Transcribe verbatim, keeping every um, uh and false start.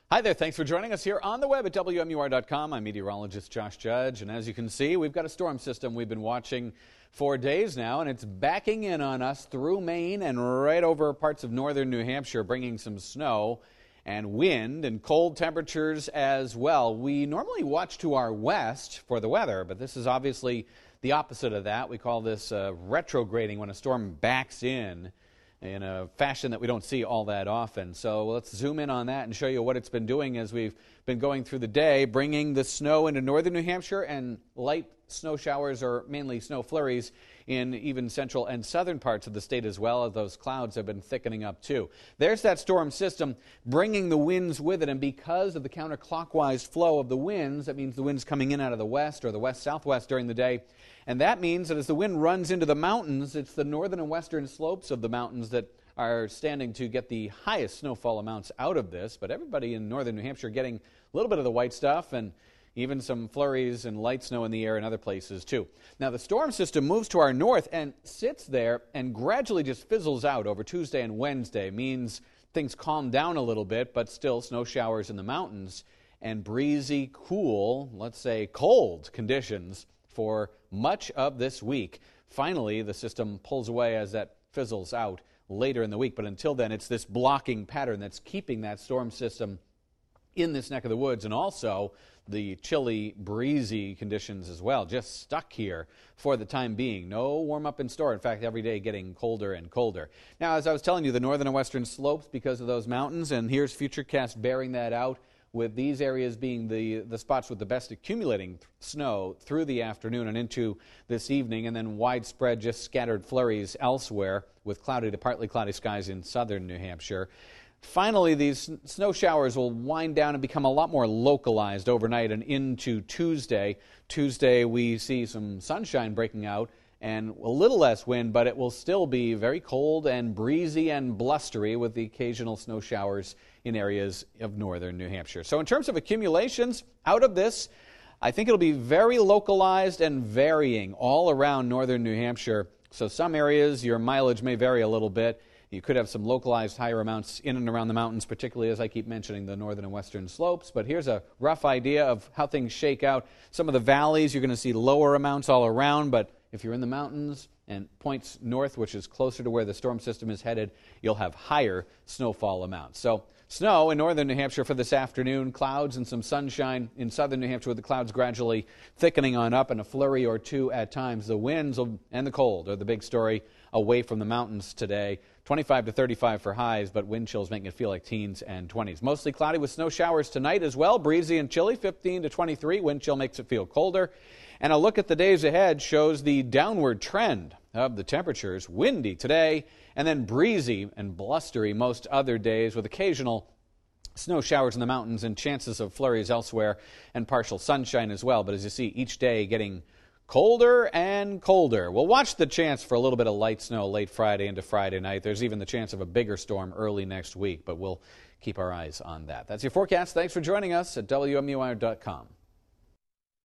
Hi there, thanks for joining us here on the web at W M U R dot com. I'm meteorologist Josh Judge, and as you can see, we've got a storm system we've been watching for days now, and it's backing in on us through Maine and right over parts of northern New Hampshire, bringing some snow and wind and cold temperatures as well. We normally watch to our west for the weather, but this is obviously the opposite of that. We call this uh, retrograding, when a storm backs in in a fashion that we don't see all that often. So let's zoom in on that and show you what it's been doing as we've been going through the day, bringing the snow into northern New Hampshire and light snow showers, or mainly snow flurries, in even central and southern parts of the state as well, as those clouds have been thickening up too. There's that storm system bringing the winds with it, and because of the counterclockwise flow of the winds, that means the wind's coming in out of the west or the west-southwest during the day. And that means that as the wind runs into the mountains, it's the northern and western slopes of the mountains that are standing to get the highest snowfall amounts out of this. But everybody in northern New Hampshire getting a little bit of the white stuff, and even some flurries and light snow in the air in other places too. Now the storm system moves to our north and sits there and gradually just fizzles out over Tuesday and Wednesday. Means things calm down a little bit, but still snow showers in the mountains and breezy, cool, let's say cold conditions for much of this week. Finally, the system pulls away as that fizzles out later in the week. But until then, it's this blocking pattern that's keeping that storm system in this neck of the woods, and also the chilly, breezy conditions as well, just stuck here for the time being. No warm-up in store. In fact, every day getting colder and colder. Now, as I was telling you, the northern and western slopes because of those mountains, and here's Futurecast bearing that out, with these areas being the, the spots with the best accumulating snow through the afternoon and into this evening, and then widespread just scattered flurries elsewhere with cloudy to partly cloudy skies in southern New Hampshire. Finally, these snow showers will wind down and become a lot more localized overnight and into Tuesday. Tuesday, we see some sunshine breaking out and a little less wind, but it will still be very cold and breezy and blustery with the occasional snow showers in areas of northern New Hampshire. So in terms of accumulations out of this, I think it'll be very localized and varying all around northern New Hampshire. So some areas, your mileage may vary a little bit. You could have some localized higher amounts in and around the mountains, particularly as I keep mentioning the northern and western slopes. But here's a rough idea of how things shake out. Some of the valleys, you're going to see lower amounts all around, but if you're in the mountains and points north, which is closer to where the storm system is headed, you'll have higher snowfall amounts. So snow in northern New Hampshire for this afternoon, clouds and some sunshine in southern New Hampshire with the clouds gradually thickening on up and a flurry or two at times. The winds and the cold are the big story away from the mountains today. twenty-five to thirty-five for highs, but wind chills making it feel like teens and twenties. Mostly cloudy with snow showers tonight as well. Breezy and chilly, fifteen to twenty-three. Wind chill makes it feel colder. And a look at the days ahead shows the downward trend of the temperatures. Windy today, and then breezy and blustery most other days with occasional snow showers in the mountains and chances of flurries elsewhere and partial sunshine as well. But as you see, each day getting colder and colder. We'll watch the chance for a little bit of light snow late Friday into Friday night. There's even the chance of a bigger storm early next week, but we'll keep our eyes on that. That's your forecast. Thanks for joining us at W M U R dot com.